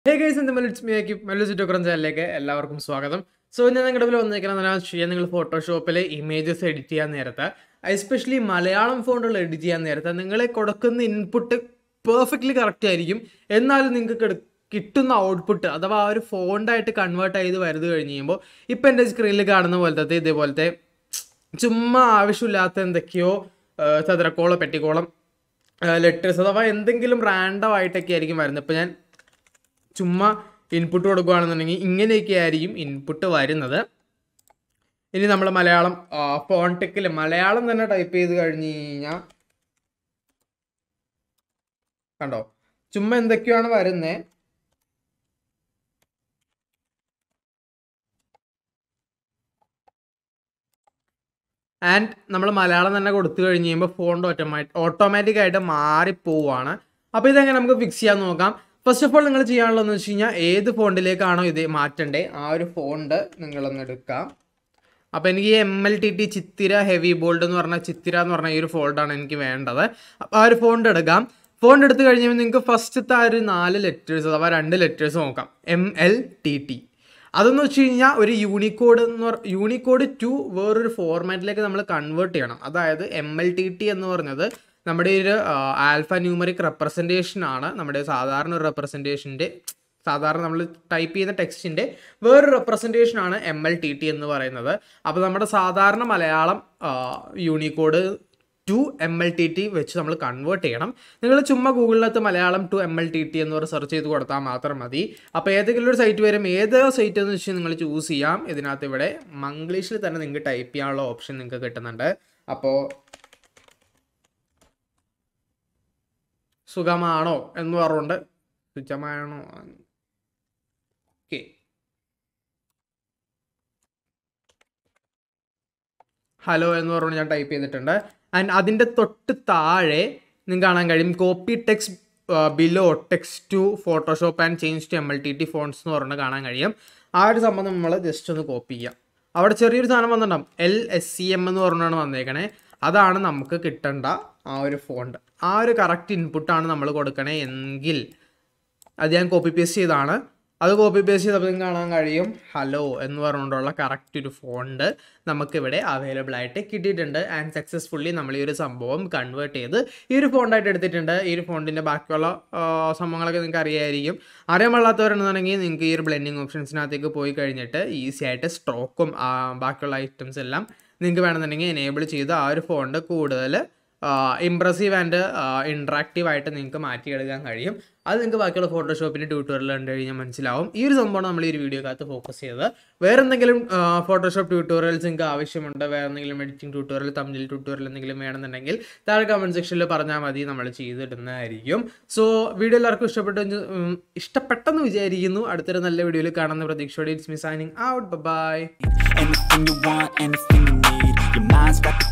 Hey guys, it's me, MLTT Font Anek Font. So, I am going to Photoshop images edit especially Malayalam font edit you input perfectly correct. എന്നാൽ നിങ്ങൾക്ക് കിട്ടുന്ന output അഥവാ ആ ഒരു font ആയിട്ട് convert ചെയ്ത് വരുന്നത് കഴിയുമ്പോൾ ഇപ്പോൾ എൻ്റെ സ്ക്രീനിൽ കാണുന്ന പോലത്തെ ഇതേപോലത്തെ ചുമ്മാ ആവശ്യമില്ലാത്ത എന്തൊക്കെയോ ചതുരക്കോളം പെട്ടിക്കോളം ലെറ്റേഴ്സ് അഥവാ എന്തെങ്കിലും റാൻഡം ആയിട്ടൊക്കെ ആയിരിക്കും വരുന്നത്. ഇപ്പോൾ ഞാൻ ചുമ്മാ ഇൻപുട്ട് കൊടുക്കുകയാണെന്നുണ്ടെങ്കിൽ ഇങ്ങനെയൊക്കെ ആയിരിക്കും ഇൻപുട്ട് വരുന്നത്. ഇനി നമ്മൾ മലയാളം ഫോണ്ടിൽ മലയാളം തന്നെ ടൈപ്പ് ചെയ്ത് കഴിഞ്ഞ് കഴിഞ്ഞാൽ കണ്ടോ ചുമ്മാ എന്തൊക്കെയാണ് വരുന്നത്. ആൻഡ് നമ്മൾ മലയാളം തന്നെ കൊടുത്തു കഴിഞ്ഞ് കഴിയുമ്പോൾ ഫോണ്ട് ഓട്ടോമാറ്റിക്കായിട്ട് മാറിപ്പോവാണ്. അപ്പോൾ ഇതെങ്ങനെ നമുക്ക് ഫിക്സ് ചെയ്യാൻ നോക്കാം. ഫസ്റ്റ് ഓഫ് ഓൾ നിങ്ങൾ ചെയ്യാനുള്ളതെന്ന് വെച്ച് കഴിഞ്ഞാൽ ഏത് ഫോണ്ടിലേക്കാണോ ഇത് മാറ്റേണ്ടത് ആ ഒരു ഫോണ്ട് നിങ്ങളൊന്ന് എടുക്കാം. അപ്പോൾ എനിക്ക് MLTT ചിത്തിര ഹെവി ബോൾഡ് എന്ന് പറഞ്ഞാൽ ചിത്തിര എന്ന് പറഞ്ഞ ഈ ഒരു ഫോൾഡാണ് എനിക്ക് വേണ്ടത്. അപ്പോൾ ആ ഒരു ഫോണ്ട് എടുക്കാം. ഫോണ്ട് എടുത്തു കഴിഞ്ഞാൽ നിങ്ങൾക്ക് ഫസ്റ്റത്തെ ആ ഒരു 4 ലെറ്റേഴ്സ് അഥവാ 2 ലെറ്റേഴ്സ് നോക്കാം. MLTT അതെന്ന് വെച്ച് കഴിഞ്ഞാൽ ഒരു യൂണിക്കോഡ് ടു വേറൊരു ഫോർമാറ്റിലേക്ക് നമ്മൾ കൺവേർട്ട് ചെയ്യണം. അതായത് MLTT എന്ന് പറഞ്ഞത് നമ്മുടെ ഒരു ആൽഫ ന്യൂമറിക് റെപ്രസെൻറ്റേഷൻ ആണ്. നമ്മുടെ സാധാരണ ഒരു റെപ്രസെൻറ്റേഷൻ്റെ സാധാരണ നമ്മൾ ടൈപ്പ് ചെയ്യുന്ന ടെക്സ്റ്റിൻ്റെ വേറൊരു റെപ്രസെൻറ്റേഷൻ ആണ് MLTT എന്ന് പറയുന്നത്. അപ്പോൾ നമ്മുടെ സാധാരണ മലയാളം യൂണിക്കോഡ് ടു MLTT വെച്ച് നമ്മൾ കൺവേർട്ട് ചെയ്യണം. നിങ്ങൾ ചുമ്മാ ഗൂഗിളിനകത്ത് മലയാളം ടു MLTT എന്ന് പറഞ്ഞ് സെർച്ച് ചെയ്ത് കൊടുത്താൽ മാത്രം മതി. അപ്പോൾ ഏതെങ്കിലും ഒരു സൈറ്റ് വരും. ഏതോ സൈറ്റ് എന്ന് വെച്ചാൽ നിങ്ങൾ ചൂസ് ചെയ്യാം. ഇതിനകത്ത് ഇവിടെ മംഗ്ലീഷിൽ തന്നെ നിങ്ങൾക്ക് ടൈപ്പ് ചെയ്യാനുള്ള ഓപ്ഷൻ നിങ്ങൾക്ക് കിട്ടുന്നുണ്ട്. അപ്പോൾ സുഖമാണോ എന്ന് പറഞ്ഞുകൊണ്ട് സുഖമാണോ ഓക്കെ ഹലോ എന്ന് പറഞ്ഞുകൊണ്ട് ഞാൻ ടൈപ്പ് ചെയ്തിട്ടുണ്ട്. ആൻഡ് അതിൻ്റെ തൊട്ട് താഴെ നിങ്ങൾക്ക് കാണാൻ കഴിയും copy text below text to Photoshop and change to MLTT fonts എന്ന് പറഞ്ഞുകൊണ്ട് കാണാൻ കഴിയും. ആ ഒരു സംഭവം നമ്മൾ ജസ്റ്റ് ഒന്ന് കോപ്പി ചെയ്യാം. അവിടെ ചെറിയൊരു സാധനം വന്നിട്ടുണ്ടാകും LSCM എന്ന് പറഞ്ഞാണ് വന്നേക്കണേ. അതാണ് നമുക്ക് കിട്ടേണ്ട ആ ഒരു ഫോണ്ട്. ആ ഒരു കറക്റ്റ് ഇൻപുട്ടാണ് നമ്മൾ കൊടുക്കണേ എങ്കിൽ അത് ഞാൻ കോപ്പി പേസ്റ്റ് ചെയ്താണ്. അത് കോപ്പി പേസ്റ്റ് ചെയ്തപ്പോൾ കാണാൻ കഴിയും ഹലോ എന്ന് പറഞ്ഞുകൊണ്ടുള്ള കറക്റ്റ് ഒരു ഫോണ്ട് നമുക്കിവിടെ അവൈലബിൾ ആയിട്ട് കിട്ടിയിട്ടുണ്ട്. ആൻഡ് സക്സസ്ഫുള്ളി നമ്മൾ ഈ ഒരു സംഭവം കൺവേർട്ട് ചെയ്ത് ഈ ഒരു ഫോണ്ടായിട്ട് എടുത്തിട്ടുണ്ട്. ഈ ഒരു ഫോണ്ടിൻ്റെ ബാക്കിയുള്ള സംഭവങ്ങളൊക്കെ നിങ്ങൾക്ക് അറിയാമായിരിക്കും. അറിയാൻ പാടില്ലാത്തവരെന്നുണ്ടെങ്കിൽ നിങ്ങൾക്ക് ഈ ഒരു ബ്ലെൻഡിങ് ഓപ്ഷൻസിനകത്തേക്ക് പോയി കഴിഞ്ഞിട്ട് ഈസി ആയിട്ട് സ്ട്രോക്കും ബാക്കിയുള്ള ഐറ്റംസ് എല്ലാം നിങ്ങൾക്ക് വേണമെന്നുണ്ടെങ്കിൽ എനേബിൾ ചെയ്ത് ആ ഒരു ഫോണ്ട് കൂടുതൽ ഇംപ്രസീവ് ആൻഡ് ഇൻട്രാക്റ്റീവ് ആയിട്ട് നിങ്ങൾക്ക് മാറ്റിയെടുക്കാൻ കഴിയും. അത് നിങ്ങൾക്ക് ബാക്കിയുള്ള ഫോട്ടോഷോപ്പിൻ്റെ ട്യൂട്ടോറിയൽ കണ്ടു കഴിഞ്ഞാൽ മനസ്സിലാവും. ഈ ഒരു സംഭവം നമ്മൾ ഈ ഒരു വീഡിയോക്കകത്ത് ഫോക്കസ് ചെയ്തത്. വേറെ എന്തെങ്കിലും ഫോട്ടോഷോപ്പ് ട്യൂട്ടോറിയൽസ് നിങ്ങൾക്ക് ആവശ്യമുണ്ട്, വേറെ എന്തെങ്കിലും എഡിറ്റിംഗ് ട്യൂട്ടോറിയൽ തമ്മിൽ ട്യൂട്ടോറിയൽ എന്തെങ്കിലും വേണമെന്നുണ്ടെങ്കിൽ താഴെ കമൻറ്റ് സെക്ഷനിൽ പറഞ്ഞാൽ മതി, നമ്മൾ ചെയ്തിടുന്നതായിരിക്കും. സോ വീഡിയോ എല്ലാവർക്കും ഇഷ്ടപ്പെട്ടെന്ന് വിചാരിക്കുന്നു. അടുത്തൊരു നല്ല വീഡിയോയിൽ കാണുന്ന പ്രതീക്ഷയോടെ it's me signing out. By.